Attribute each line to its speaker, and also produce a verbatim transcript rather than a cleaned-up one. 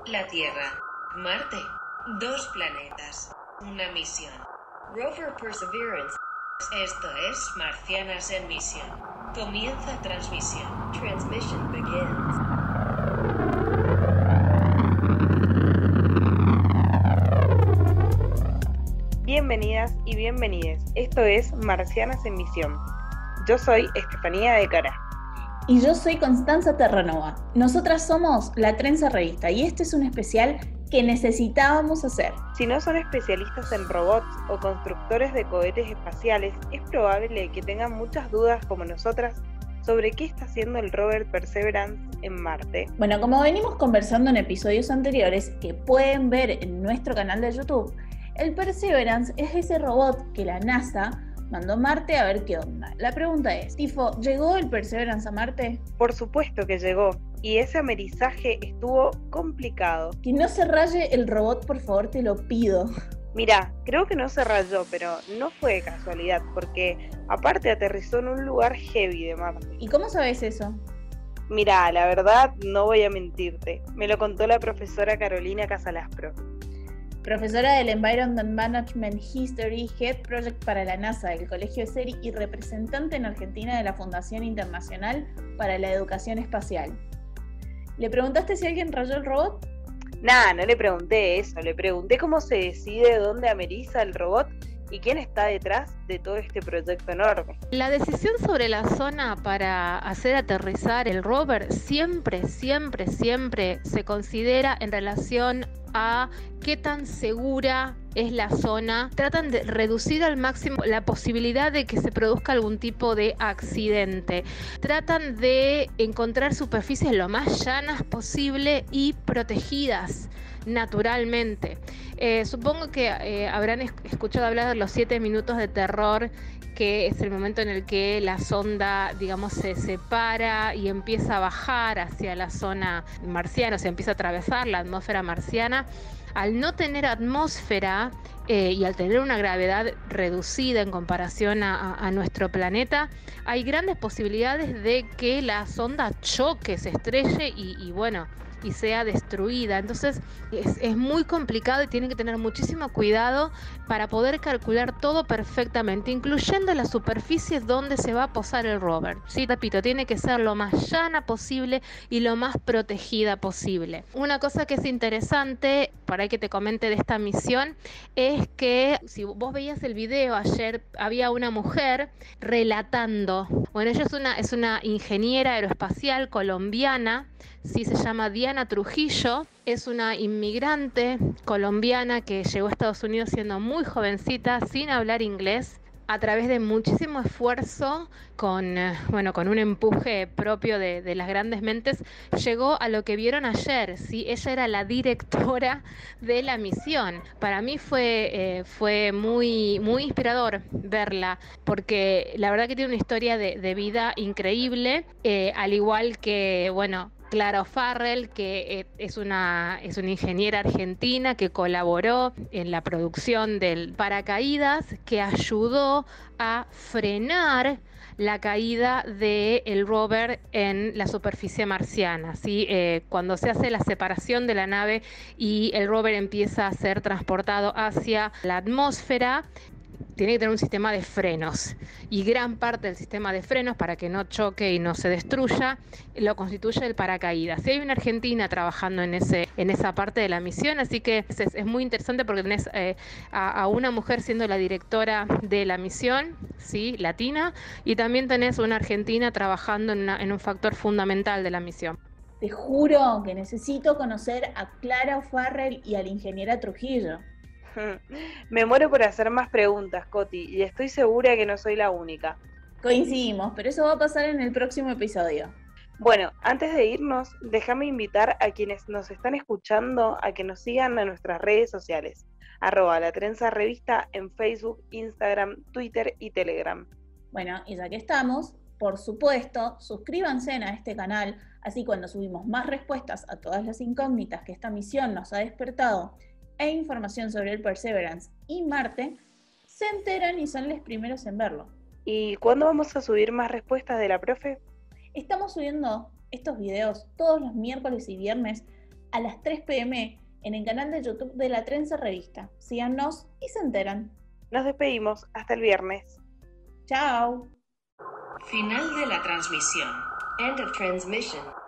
Speaker 1: La Tierra, Marte, dos planetas, una misión. Rover Perseverance. Esto es Marcianas en Misión. Comienza transmisión. Transmission begins.
Speaker 2: Bienvenidas y bienvenides. Esto es Marcianas en Misión. Yo soy Estefanía de Cara.
Speaker 3: Y yo soy Constanza Terranova. Nosotras somos La Trenza Revista y este es un especial que necesitábamos hacer.
Speaker 2: Si no son especialistas en robots o constructores de cohetes espaciales, es probable que tengan muchas dudas como nosotras sobre qué está haciendo el rover Perseverance en Marte.
Speaker 3: Bueno, como venimos conversando en episodios anteriores que pueden ver en nuestro canal de YouTube, el Perseverance es ese robot que la NASA mandó a Marte a ver qué onda. La pregunta es, Tifo, ¿llegó el Perseverance a Marte?
Speaker 2: Por supuesto que llegó, y ese amerizaje estuvo complicado.
Speaker 3: Que no se raye el robot, por favor, te lo pido.
Speaker 2: Mirá, creo que no se rayó, pero no fue de casualidad, porque aparte aterrizó en un lugar heavy de Marte.
Speaker 3: ¿Y cómo sabes eso?
Speaker 2: Mirá, la verdad no voy a mentirte, me lo contó la profesora Carolina Casalaspro.
Speaker 3: Profesora del Environment Management History, Head Project para la NASA del Colegio ESERI y representante en Argentina de la Fundación Internacional para la Educación Espacial. ¿Le preguntaste si alguien rayó el robot?
Speaker 2: Nah, no le pregunté eso, le pregunté cómo se decide dónde ameriza el robot y quién está detrás de todo este proyecto enorme.
Speaker 4: La decisión sobre la zona para hacer aterrizar el rover siempre, siempre, siempre se considera en relación a qué tan segura es la zona. Tratan de reducir al máximo la posibilidad de que se produzca algún tipo de accidente. Tratan de encontrar superficies lo más llanas posible y protegidas naturalmente. Eh, supongo que eh, habrán escuchado hablar de los siete minutos de terror, que es el momento en el que la sonda, digamos, se separa y empieza a bajar hacia la zona marciana, o sea, empieza a atravesar la atmósfera marciana. Al no tener atmósfera eh, y al tener una gravedad reducida en comparación a, a nuestro planeta, hay grandes posibilidades de que la sonda choque, se estrelle y, y bueno, y sea destruida. Entonces es, es muy complicado y tienen que tener muchísimo cuidado para poder calcular todo perfectamente, incluyendo las superficies donde se va a posar el rover. Sí, repito, tiene que ser lo más llana posible y lo más protegida posible. Una cosa que es interesante, para que te comente de esta misión, es que si vos veías el video ayer, había una mujer relatando. Bueno, ella es una, es una ingeniera aeroespacial colombiana, sí, se llama Diana Trujillo, es una inmigrante colombiana que llegó a Estados Unidos siendo muy jovencita, sin hablar inglés, a través de muchísimo esfuerzo, con, bueno, con un empuje propio de, de las grandes mentes, llegó a lo que vieron ayer, ¿sí? Ella era la directora de la misión. Para mí fue, eh, fue muy, muy inspirador verla, porque la verdad que tiene una historia de, de vida increíble, eh, al igual que, bueno, Clara O'Farrell, que es una, es una ingeniera argentina que colaboró en la producción del paracaídas, que ayudó a frenar la caída del rover en la superficie marciana, ¿sí? Eh, cuando se hace la separación de la nave y el rover empieza a ser transportado hacia la atmósfera, tiene que tener un sistema de frenos, y gran parte del sistema de frenos, para que no choque y no se destruya, lo constituye el paracaídas. Y hay una argentina trabajando en ese en esa parte de la misión, así que es, es muy interesante porque tenés eh, a, a una mujer siendo la directora de la misión, ¿sí?, latina, y también tenés una argentina trabajando en, una, en un factor fundamental de la misión.
Speaker 3: Te juro que necesito conocer a Clara O'Farrell y a la ingeniera Trujillo.
Speaker 2: Me muero por hacer más preguntas, Coti, y estoy segura que no soy la única.
Speaker 3: Coincidimos, pero eso va a pasar en el próximo episodio.
Speaker 2: Bueno, antes de irnos, déjame invitar a quienes nos están escuchando a que nos sigan en nuestras redes sociales, arroba La Trenza Revista en Facebook, Instagram, Twitter y Telegram.
Speaker 3: Bueno, y ya que estamos, por supuesto, suscríbanse a este canal, así cuando subimos más respuestas a todas las incógnitas que esta misión nos ha despertado e información sobre el Perseverance y Marte, se enteran y son los primeros en verlo.
Speaker 2: ¿Y cuándo vamos a subir más respuestas de la profe?
Speaker 3: Estamos subiendo estos videos todos los miércoles y viernes a las tres pe eme en el canal de YouTube de La Trenza Revista. Síganos y se enteran.
Speaker 2: Nos despedimos. Hasta el viernes.
Speaker 3: Chao.
Speaker 1: Final de la transmisión. End of transmission.